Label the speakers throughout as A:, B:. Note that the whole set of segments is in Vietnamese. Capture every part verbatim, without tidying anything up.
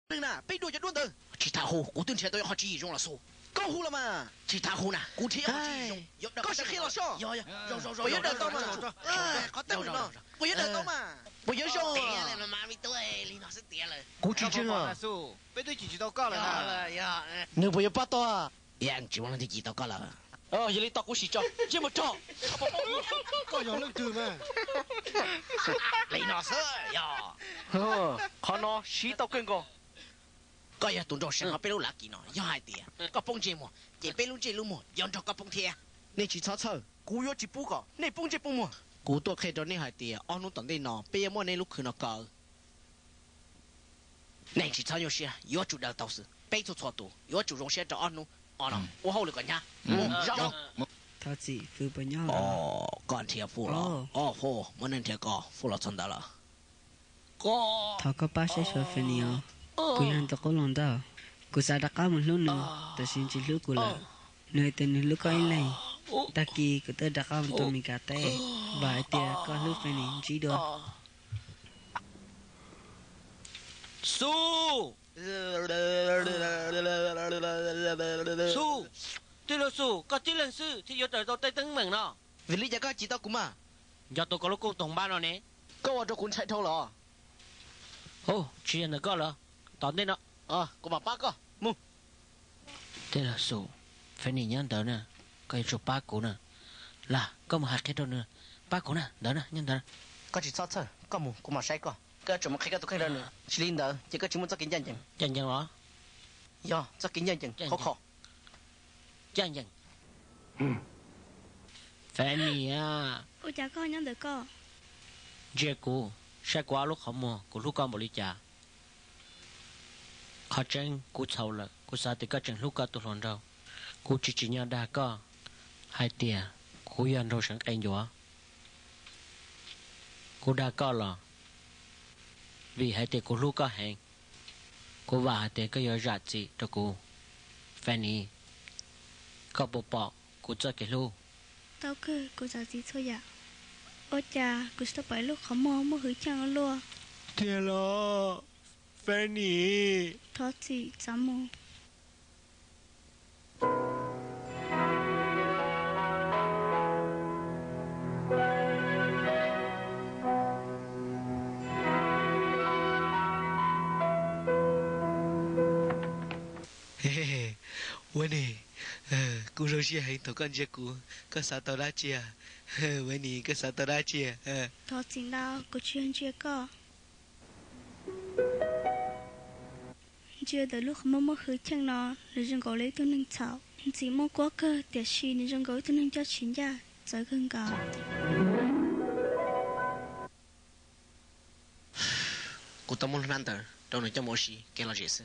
A: Đừng nè, bây đuổi cho đuôn từ. Chỉ thả hồ, của tuyên trẻ tôi họ chỉ dùng là số. Có hồ là mà. Chỉ thả hồ nè, của thế họ chỉ dùng. Có sẽ khi là sao? Rồi rồi rồi rồi. Bây giờ đợi tao mà. Có tên rồi. Bây giờ đợi tao mà. Bây giờ sao? Tiền này mà mà mi tôi, lý nó sẽ tiền rồi. Của chỉ chứ à?
B: bây giờ chỉ chỉ tao có rồi
A: nè. Nếu bây giờ bắt tao à? Yang chỉ muốn là chỉ tao có rồi. Ờ, giờ lấy tao cũng xí cho, chứ một cho.
B: Có nhỏ lưng từ mà.
A: Lấy nó sợ, ya. Ờ, khó nó xí tao kinh co. Có giờ tụi nó sẽ học bê lô lạc kỹ nó, do hai tiền. Có bông chê mùa, chỉ bê lô chê lô mùa, dọn cho có bông thịa. Nè chỉ cho chờ, cú yếu chỉ bú có, nè bông chê bông mùa. Cú tôi khai cho nè hai tiền, ông nó tận đây nó, bê mùa nè lúc khử nó cờ. Nè chỉ cho nhiều xe, yếu chủ đạo tao sự, bê cho cho tụ, yếu chủ rong xe cho ông nó. Ờ nó,我好你個呀，
B: 有。
C: 他自己付不了了。
A: 哦，幹鐵付了，哦好，我能鐵個付了真的了。個。
C: 他個巴士說分你哦，佢人都講弄到，佢晒得搞唔luôn nữa，但是只路過啦，nơi tên nơi路có anh này, ta kỳ佢都得搞唔到咪cả té, vài tia có lúc phân你chỉ được。
B: 蘇。Su, thế là su, có tí lần sư thì giờ tới tôi tay tưng mừng nó.
A: Vì lý do có chỉ tao cũng mà.
B: Giờ tôi có lúc cô tổng ban rồi nè.
A: Có ở trong cuốn chạy thâu rồi.
B: Ồ, chỉ là có rồi. Tóm tên nó.
A: Ờ, có bà bác có. Mu.
B: Thế là su, phải nhìn nhận tới nè. Cái chỗ bác của nè. Là, có một hạt cái đâu nè. Bác của nè, đó nè, nhận tới.
A: Có chỉ sao thôi, có mu, có mà sai có. Cái chỗ mà khai cái tôi khai ra nữa. Chỉ linh đó, chỉ có chỉ muốn cho kinh doanh chừng.
B: Chừng chừng đó.
A: Dạ, cho kinh doanh chừng, khó khó.
B: Chừng chừng. Phải nè à.
D: Ôi chả có nhắn được co.
B: Dễ cô, sẽ qua lúc không mua, cô lúc con bỏ đi trả. Khó chăng, cô sầu là, cô sao thì có chừng lúc con tôi lòng đâu. Cô chỉ chỉ nhau đa co. Hai tia, cô yên rồi sẵn anh dùa. Cô đa co là. Vì hai tia cô lúc có hẹn. Cô và hai tia có nhớ rạc gì cho cô. Fanny. Có bộ bỏ, cô cho cái lưu.
D: Tao cứ, cô giáo gì thôi ạ. Ôi chà, cô sẽ bởi lúc khó mò mô hứa chăng luôn.
B: Thế là Fanny.
D: Đó gì, dám mô.
A: Quên nè, cô rồi chia hay thằng con chia cô, có sao tao đã chia, quên nè, có sao tao đã chia.
D: Đó chính là cô chuyên chia co. Chia tới lúc mơ mơ hứa chăng nó, nếu dừng gấu lấy tôi nâng chảo, chỉ mơ quá cơ, tiệt xì nếu dừng gấu tôi nâng cho chín ra, giới gần gạo.
A: Cô tao muốn ăn tờ, đâu này cho mua xì, cái là gì sự.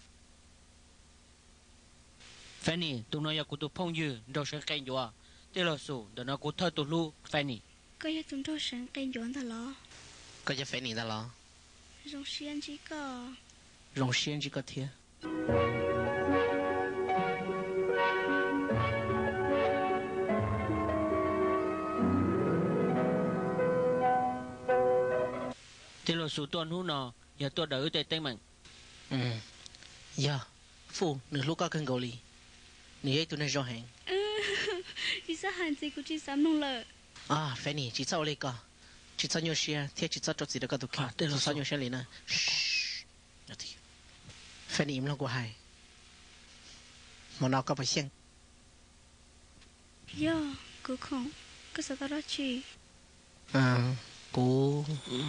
B: Fanny, tụi nó có tụi phong dư, đâu sẽ cây dùa. Thế là số, để nó có thơ tụi lưu, Fanny.
D: Có giờ chúng tôi sáng cây dọn thật lo.
A: Có giờ Fanny ta lo.
D: Rồng xiên chỉ có.
A: Rồng xiên chỉ có thiệt.
B: Thế là số tuần hú nó, giờ tôi đỡ tay tay mình.
A: Ừ. Dạ, phụ, nửa lúc có cân gấu lì. Nửa ấy tụi nó rõ hẹn.
D: Chị sao hẳn gì của chị dám nông lợ.
A: À, Fanny, chị sao lấy cả. Chị sao nhiều xe, thế chị sao cho chị được cả tụi kia. Thế là sao nhiều xe lấy nè. Nhớ thì. Fanny im lòng của hai. Mà nào có phải xem.
D: Dạ, cô không. Cô sao tao đó chị.
A: À, cô...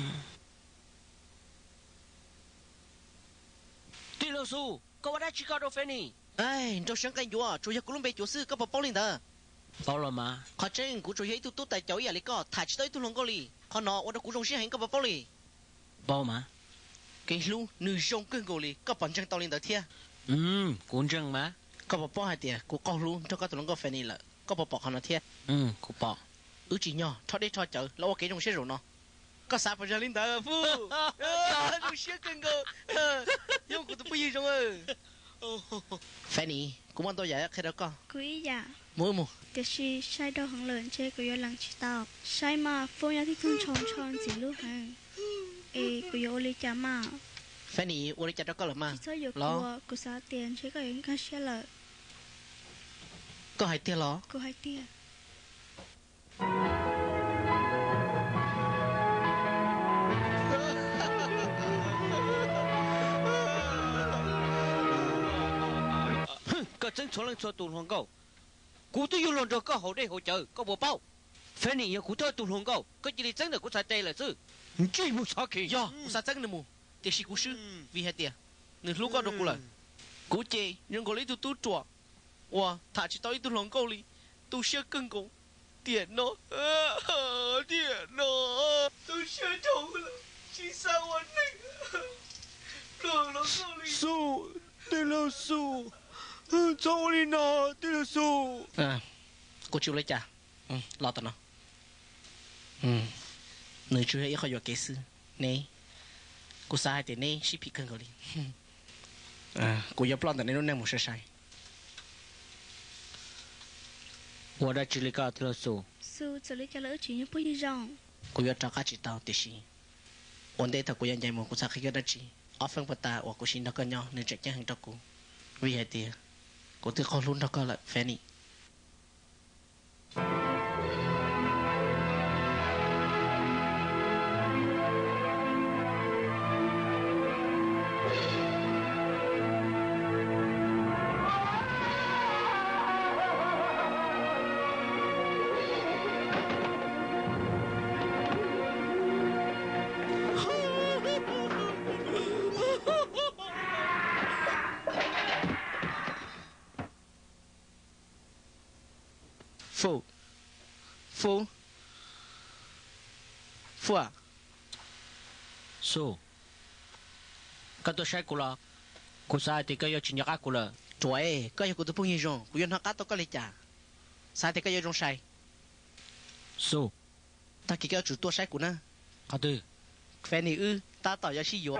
B: Thế là số, có đã chỉ có đâu Fanny.
A: Ai, trong sáng cây dùa, chủ yếu cũng bị chủ sư có bảo bảo lên đó.
B: Bảo là mà.
A: Khó chăng, cũng chủ yếu tụi tụi tại cháu nhà lấy có, thả chỉ tới tụi lòng có lì. Khó nó, ở đó cũng rong xí hành có bảo bảo lì.
B: Bảo mà.
A: Cái lu, nữ rong cưng gồ lì, có bản chân tao lên đó thiệt.
B: Ừ, cũng chân mà.
A: Có bảo bảo hai tiền, cũng có lu, cho các tụi lòng có phải nì lợ. Có bảo bảo họ nó thiệt.
B: Ừ, cũng bảo.
A: Ừ chỉ nhỏ, thoát đi thoát chợ, lâu cái rong xí rồi nó. Có sao phải ra lên đó, phu. Rong xí cưng gồ. Nhưng cũng tụi bây giờ rồi. Fanny, cũng ăn tôi vậy khi đó con.
D: Quý dạ.
A: Mua mua.
D: Tiệt xì sai đâu hẳn lợn chơi của yo lăng chỉ tao. Sai mà phô nhà thì thun tròn tròn gì lúc hả. Ê của yo lấy chả mà.
A: Fanny, ủa đi chặt đó có là mà.
D: Chỉ cho dục của của sao tiền chỉ có những cái xe lợi.
A: Có hai tia lo.
D: Có hai tia.
B: Có chân số lần số tụi hoàng cầu. Cú tôi yêu lần rồi có hậu đây hỗ trợ, có bộ bao. Phải nỉ cú tôi tụi hoàng cầu, có chỉ đi chân được cú sai tê là chứ. Chỉ một sao kì.
A: Yo, cú sai chân nữa mu. Tiếc sĩ cú sư, vì hai tia. Nửa lúc có được cú lại. Cú chê, nhưng có lấy tụi tụi chua. Wow, thà chỉ tới tụi hoàng cầu đi. Tụi sẽ cưng cú. Tiền nó, tiền nó. Tụi sẽ trông là chỉ sao anh này. Rồi nó cầu đi.
B: Su, tê là su. Cháu đi nào, tê là su.
A: À, cô chịu lấy chả. Ừ, lo tao nó. Ừ, nơi chú ấy khó dọa kế sư. Nè, cô sai thì nè, xí bị cưng cầu đi. À, cô dọa plon tao nè nó nè một sai sai.
B: 我的智力高特了数，
D: Sư xử lý cho lỡ chuyện như bấy rong.
A: Cô dọa cho cá chỉ tao thì xí. Ổn định thật cô dọa dạy một cô sa khi đó chỉ. Ở phương bát ta, hoặc cô xin nó có nhau nên chạy nhang hàng cho cô. Vì hai tia, cô tự khó luôn đó có lại Fanny. Phu, Phu, Phu à?
B: su. Cái tôi sai cú là, cú sai thì cái yêu chuyện nhắc cú là.
A: Trời, có yêu cô tôi phong như rong, cô yêu nó cá tôi có lấy chả. Sai thì cái yêu rong sai.
B: Su,
A: Ta kỳ cái chủ tôi sai của nó.
B: cái tư.
A: Fanny ư, ta tỏ ra xí dỗ.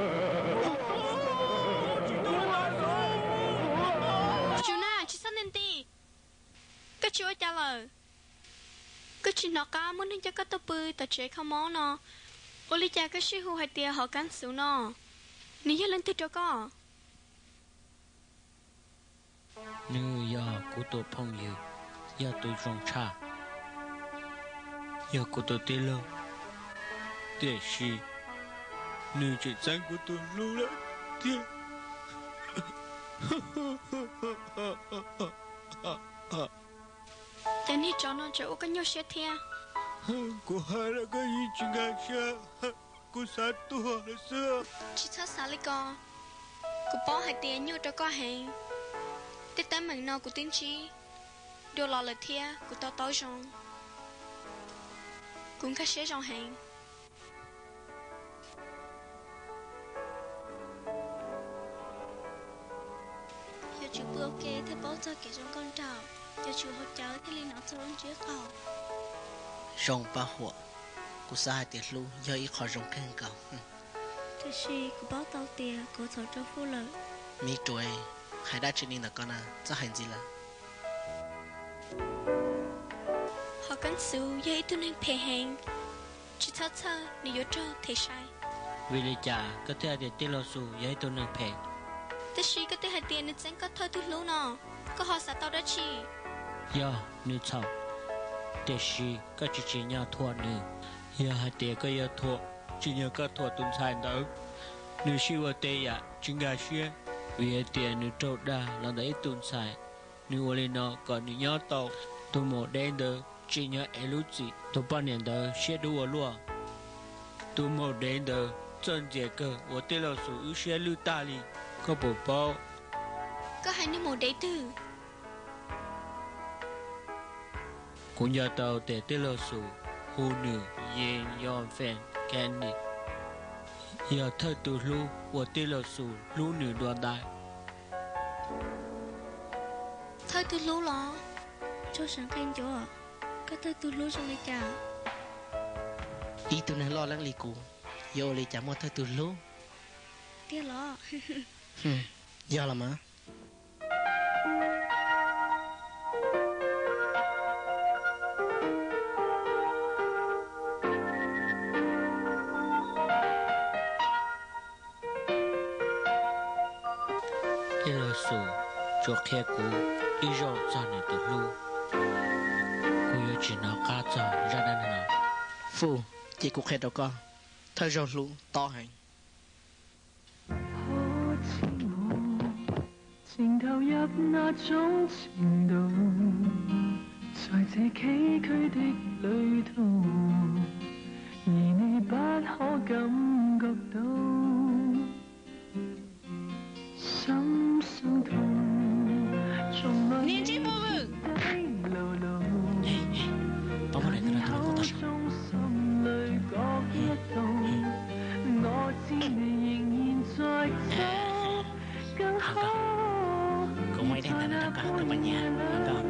D: Chú nè, chị sao nên đi? Cái chú trả lời. Cái chị nó cá muốn hình cho các tàu bươi tàu chế không món nó. Ô lý cha cái sư hù hai tia họ cắn xíu nó. Ní hết lên thịt cho có.
B: Nữ giờ của tôi phong yêu, giờ tôi rong cha. Giờ của tôi tê lâu. Tê xì. Nữ chuyện danh của tôi lưu lại. Tê.
D: Tên hi cho nó chỗ cái nhau xe thea.
B: Cô hai là cái gì chuyện gà xa. Cô sát tôi là xưa.
D: Chị thất xá lấy co. Cô bỏ hai tia nhau cho có hàng. Tết tắm mảnh nọ của tiên trí. Điều lọ lời thea của tao tối rong. Cũng khá xế rong hàng. Giờ chú bữa ok thế bố cho kẻ rong con trào. Giờ chú hỗ trợ thế liên nó cho rong chứa cầu.
A: Rong ba hộ. Cô sai thì lưu, giờ ít khó rong cưng cầu.
D: Thế thì cô báo tao tia của thổ cho phu lợi.
A: Mi trời, hai đã chuyện là con à, cho hành gì là.
D: Họ cắn xíu giờ ít tôi nên phê hàng. Chị thất thơ nếu yếu trơ thì sai.
B: Vì lý cha, cái thứ để tê lâu su, giờ tôi nâng phê.
D: Thế thì cái thứ hai tiền nên chẳng có thôi tôi lưu nó. Có họ sẽ tao đã chi.
B: Giờ, nữ chào. Tê xì, cái chỉ chỉ nhau thua nữ. Giờ hai tê cái giờ thua, chỉ nhờ cái thua tuần sai đó. Nữ xì vào tê ya, chính gà xuyên. Vì hai tê nữ trâu đa, là đấy tuần sai. Nữ vô lên nó, còn nữ nhớ tàu. Tôi mổ đen đó, chỉ nhớ ế lúc gì. Tôi bao niên đó, xe đu ở lùa. Tôi mổ đen đó, chân dễ cơ, tôi tê lâu su ưu xe lưu ta li. Có bộ bao.
D: Có hai nữ mồ đế tử.
B: Cũng nhờ tàu để tê lâu su, hù nữ, yên, yon phèn, kèn nị. Giờ thơ tù lưu, tôi tê lâu su, lưu nữ đoàn đại.
D: Thôi tôi lưu lo. Cho sáng kênh chỗ ạ. Cái thôi tôi lưu trong đây chào.
A: Đi tôi nên lo lắng lì cô. Giờ lì chả mua thôi tôi lưu.
D: Tiếc lo.
A: Giờ là mà.
B: 一路数做客股一肉做你的路，我有只能家做让人呢。
A: Phu, chỉ cuộc hẹn đâu có. Thời gian lũ to hành.
E: 情投入那種程度，在這崎嶇的旅途，而你不可感覺到心傷痛。
A: 年輕部分。
B: 幫我嚟到啦，我得上。
E: 我知你仍然在走更好。
A: Cũng mấy đêm ta đã có ở bên nhà, không có?